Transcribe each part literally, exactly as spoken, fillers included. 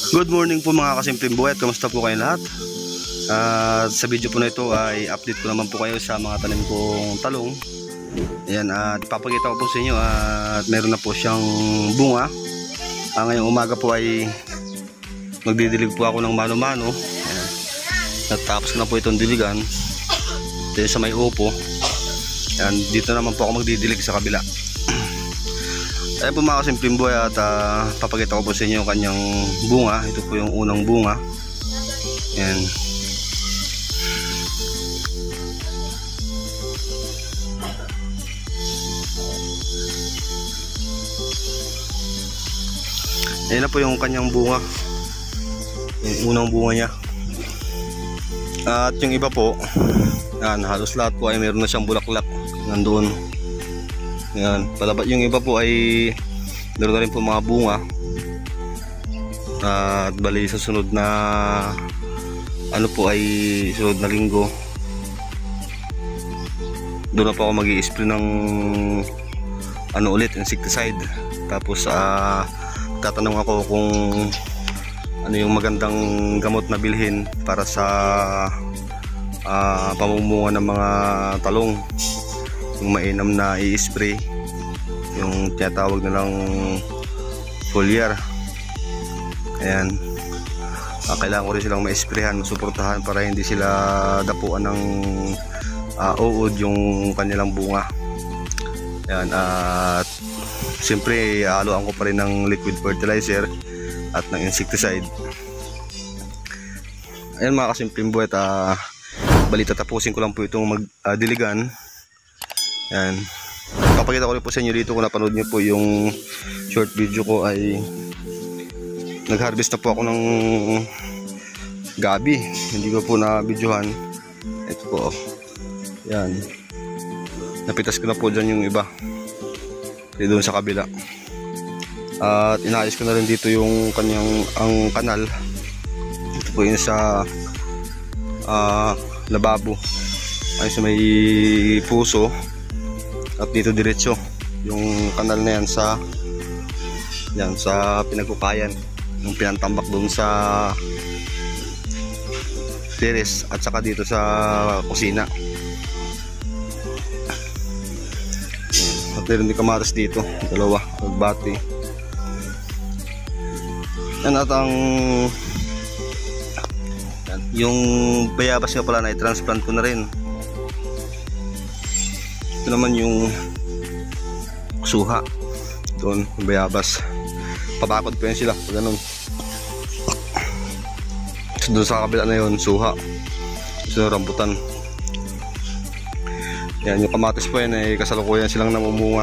Good morning po mga kasimpleng buhay at kamusta po kayo lahat? Uh, sa video po na ito ay update ko naman po kayo sa mga tanim kong talong. Ayan, at papakita ko po sa inyo at meron na po siyang bunga. Uh, ngayong umaga po ay magdidilig po ako ng mano-mano. Ayan. At tapos ko na po itong diligan dito sa may upo. Ayan, dito naman po ako magdidilig sa kabila. Ayan po mga kasimpleng buhay at uh, papakita ko po sa inyo yung kanyang bunga. Ito po yung unang bunga. Ayan. Ayan na po yung kanyang bunga. Yung unang bunga niya. At yung iba po, ayan, halos lahat po ay meron na siyang bulaklak. Nandoon. Ayan, palabas yung iba po ay meron na rin po mga bunga. At bali sa sunod na ano po ay sunod na linggo doon na po ako mag-i-spray ng ano ulit, insecticide. Tapos uh, tatanong ako kung ano yung magandang gamot na bilhin para sa uh, pamumunga ng mga talong, yung mainam na i-spray, yung tinatawag nilang foliar. Ayan, uh, kailangan ko rin silang ma-sprayhan, masuportahan para hindi sila dapuan ng uh, uod yung kanilang bunga. Ayan, at uh, siyempre haluan ko pa rin ng liquid fertilizer at ng insecticide. Ayan mga kasimpleng buhay, uh, bali tatapusin ko lang po itong magdiligan. Uh, Yan. Papakita ko rin po sa inyo dito, kung napanood nyo po yung short video ko, ay nag-harvest na po ako ng gabi. Hindi ko po na videohan. Ito po. Yan. Napitas ko na po dyan yung iba. Ito doon sa kabila. At inaayos ko na rin dito yung kanyang ang kanal. Ito po yun sa uh, lababo. Ay sa may puso. At dito diretso yung kanal na yan sa yan sa pinagkukayan, yung pinantambak doon sa terrace at saka dito sa kusina. At meron din kamatas dito, dalawa, nagbati. Yan, at ang yan, yung bayabas nga pala na i-transplant ko na rin. Ito naman yung suha doon, yung bayabas, pabakod pa yun sila ganun. So, doon sa kabila na yun suha, so rambutan. Yan, yung kamatis pa yun ay kasalukuyan silang namumunga.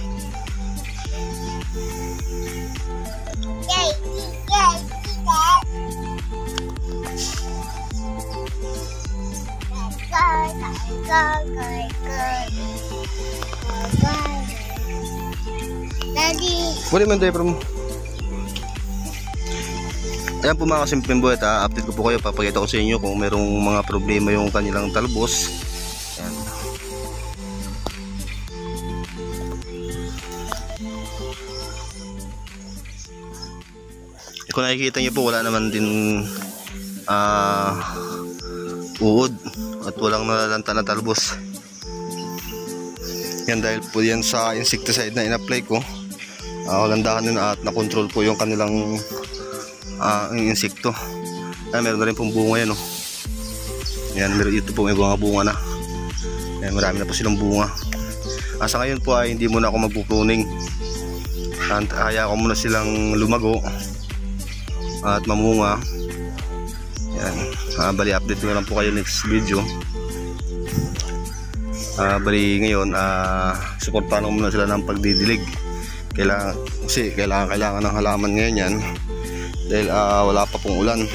Muli man diaper mo. Ayan po mga kasimpleng buhay, ha? Update ko po kayo, papakita ko sa inyo kung merong mga problema yung kanilang talbos. Ayan. Kung nakikita nyo po, wala naman din uh, uod at walang nalalanta na talbos. Yan dahil po yan sa insecticide na in-apply ko. Uh, kagandahan din at na-control po yung kanilang uh, insekto. Ayan, meron na rin pong bunga yan, oh. Yan, meron ito po, may bunga bunga na. Ayan, marami na po silang bunga. Uh, sa ngayon po ay hindi muna ako magpupruning. Haya ko muna silang lumago at mamunga. Yan, uh, bali update ko lang po kayo next video. Uh, bali ngayon, uh, supportahan ko muna sila ng pagdidilig. Kailangan, kasi kailangan, kailangan ng halaman ngayon yan dahil uh, wala pa pong ulan.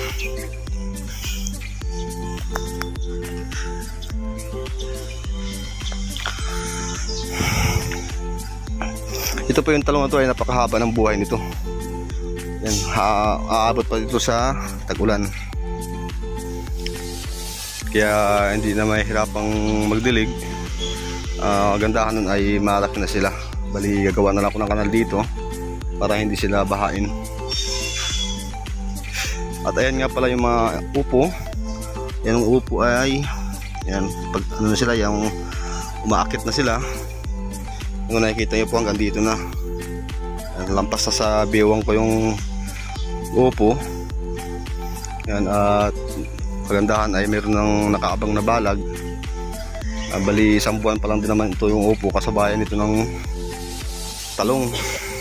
Ito po yung talong na ito ay napakahaba ng buhay nito. Yan, aabot pa dito sa tag-ulan. Kaya hindi na mahirapang magdilig. Uh, gandahan nun ay malaki na sila. Bali gagawa na lang ako ng kanal dito para hindi sila bahain. At ayan nga pala yung mga upo. Yan, yung upo ay yan, pag ano na sila, yung umaakit na sila. Kung nakikita nyo po hanggang dito na. Yan, lampas na sa bewang ko yung upo. Yan, at kagandahan ay meron ng nakaabang na balag. Uh, bali isang buwan pa lang din naman ito yung upo, kasabayan ito ng talong.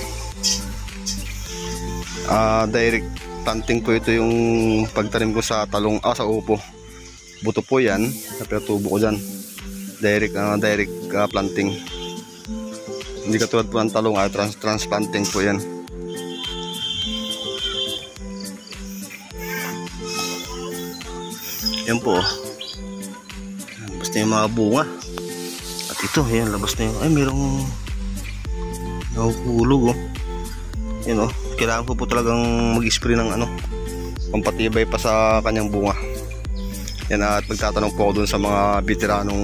Uh, direct planting po ito yung pagtanim ko sa talong, ah, sa upo. Buto po yan, pero tubo ko dyan. Direct, uh, direct uh, planting. Hindi katulad po ng talong, ay uh, trans transplanting po yan. Yan po. Labas na yung mga bunga. At ito, yan, labas na yung, ay mayroong nahuhulog, oh. Yan, oh. Kailangan ko po talagang mag-spray ng ano, pampatibay pa sa kanyang bunga. Yan, at magtatanong po ako dun sa mga veteranong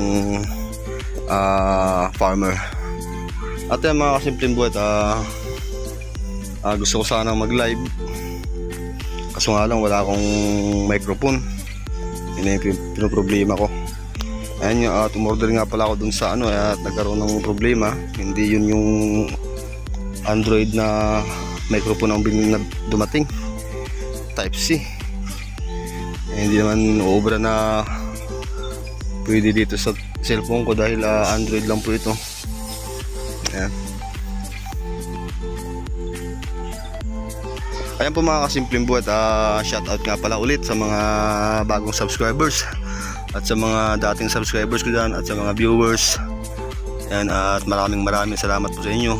uh, farmer. At yan mga kasimpleng buhat, uh, uh, gusto ko sana mag-live, kaso nga lang wala akong microphone. Yan yung pinoproblema ko. Ayan nga, uh, tumorder nga pala ako dun sa ano, at nagkaroon ng problema. Hindi yun yung Android na microphone ang na dumating, Type C. Eh, hindi naman obra na pwede dito sa cellphone ko dahil uh, Android lang po ito. Ayan. Ayan po mga kasimpleng buhat, uh, shout out nga pala ulit sa mga bagong subscribers at sa mga dating subscribers ko dyan at sa mga viewers. Ayan, uh, at maraming maraming salamat po sa inyo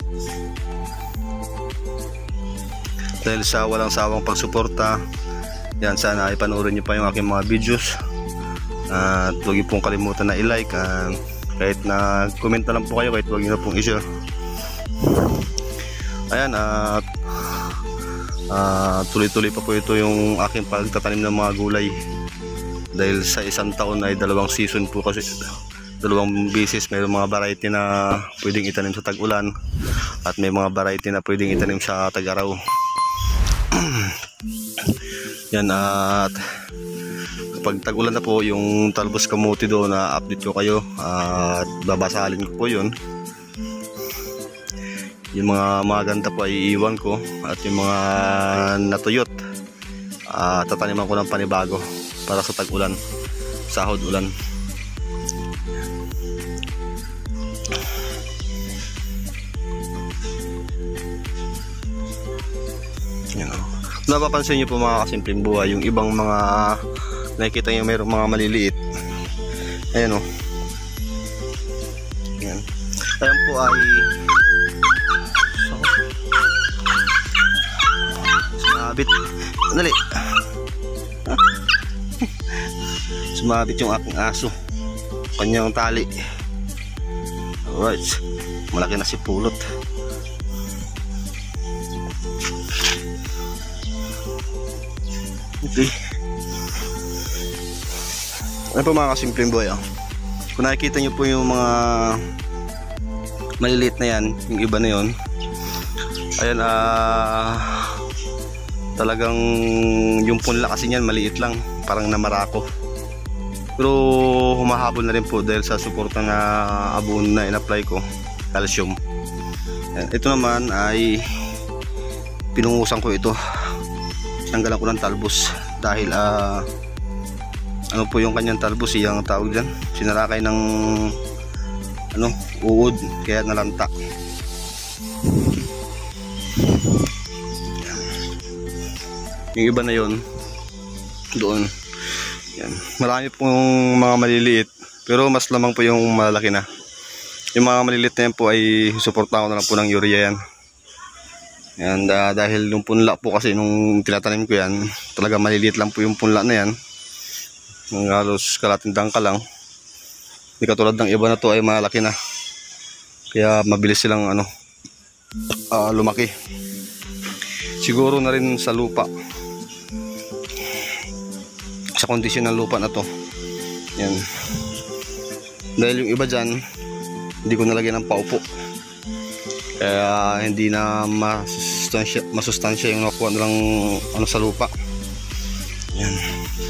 dahil sa walang sawang pagsuporta. Yan, sana ay panoorin nyo pa yung aking mga videos, at uh, huwag nyo pong kalimutan na i-like, uh, kahit na comment na lang po kayo, kahit huwag nyo na pong i-share. Ayan, at uh, tuloy-tuloy pa po ito yung aking pagtatanim ng mga gulay, dahil sa isang taon ay dalawang season po, kasi dalawang bisis mayroong mga variety na pwedeng itanim sa tag-ulan at may mga variety na pwedeng itanim sa tag-araw. Yan, at kapag tag-ulan na po yung talbos kamote doon, na update ko kayo at babasalin ko po yun. Yung mga maganda po ay iiwan ko, at yung mga natuyot uh, tataniman ko ng panibago para sa tag-ulan, sahod ulan. Yan, napapansin nyo po mga kasimpleng buhay, yung ibang mga nakikita nyo mayroong mga maliliit. Ayan, o. Ayan. Ayan po ay sumabit. Dali. Sumabit yung aking aso, kanyang tali. Alright, malaki na si pulot. Okay. Ano po mga kasimpleng boy, oh. Kung nakikita nyo po yung mga maliliit na yan, yung iba na yun, ayan, ah uh, talagang yung punla kasi nyan maliit lang, parang namarako, pero humahabol na rin po dahil sa suporta na abono na in-apply ko, calcium. Ayan, ito naman ay pinungusan ko ito, tanggalan ko ng talbos dahil uh, ano po yung kanyang talbos, yung tawag dyan, sinarakay ng ano, uod, kaya nalanta. Yung iba na yon doon. Yan, marami pong mga maliliit, pero mas lamang po yung malaki na. Yung mga maliliit na yan po ay suportahan ko na lang po ng urea yan. Yan, uh, dahil yung punla po kasi nung tinatanim ko yan, talaga maliliit lang po yung punla na yan, ng halos kalating dangka lang. Hindi katulad ng iba na to ay malaki na, kaya mabilis silang ano, uh, lumaki. Siguro na rin sa lupa, sa kondisyon ng lupa na to. Yan, dahil yung iba dyan hindi ko nalagyan ng paupo, kaya hindi na masustansya, masustansya yung nakuha nilang ano sa lupa.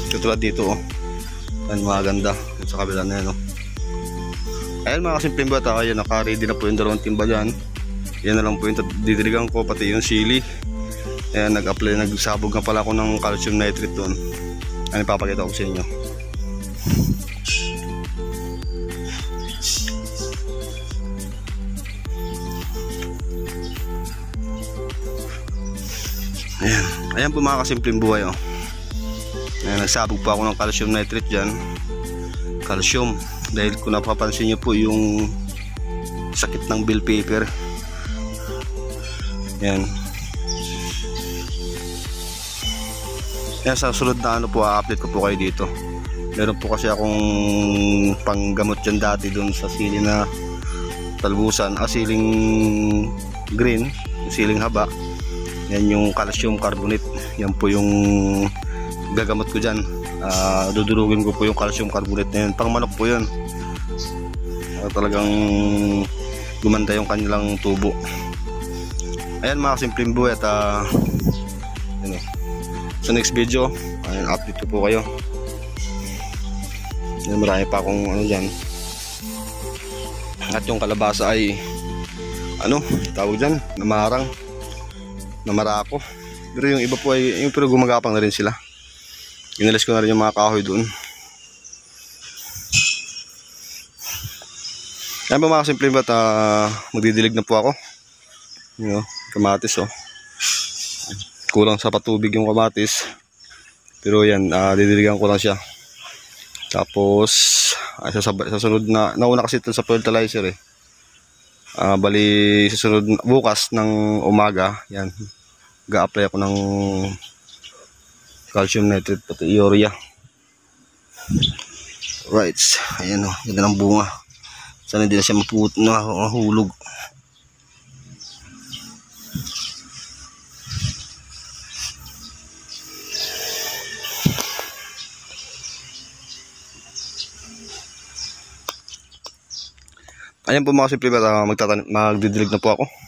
Katulad dito oh. Ayan, maganda. Sa kabila na yan oh. Ayan mga kasimpleng bata, ayan, naka-ready na po yung dalawang timba dyan. Yan na lang po yung didiligan ko, pati yung sili. Ayan, nag-apply, nagsabog na pala ako ng calcium nitrate doon. Ano ipapakita ko sa inyo. Ayan, ayan po mga kasimpleng buhay oh. Ayan, nagsabog pa ako ng calcium nitrate dyan. Calcium, dahil kung napapansin nyo po yung sakit ng bill paper. Yan. Yan, sa sunod na ano po, update ko po kayo dito. Meron po kasi akong panggamot dyan dati dun sa sili na talbusan, ah, siling green, siling haba. Yan yung calcium carbonate. Yan po yung gagamot ko dyan. Uh, dudurugin ko po yung calcium carbonate na yun. Pang manok po yun. Uh, talagang gumanda yung kanilang tubo. Ayan mga simpleng buhay at uh, yun, sa next video ayan, update ko po kayo. Ayan, marami pa akong ano dyan. At yung kalabasa ay ano tawag dyan, namarang, namarako. Pero yung iba po ay yung pero gumagapang na rin sila. Inalis ko na rin yung mga kahoy doon. Ayan po mga simpleng bat, uh, magdidilig na po ako. Yun, kamatis oh. Kulang sa patubig yung kamatis. Pero yan, uh, didiligan ko lang siya. Tapos ay, sa, sa sunod na, nauna kasi ito sa fertilizer eh. Uh, bali sa sunod bukas ng umaga, yan, ga-apply ako ng calcium nitrate pati urea. Right, ayan o, oh, ganda ng bunga. Sana hindi na siya maput na mahulog. Ayan po mga simple, uh, magdidilig na po ako.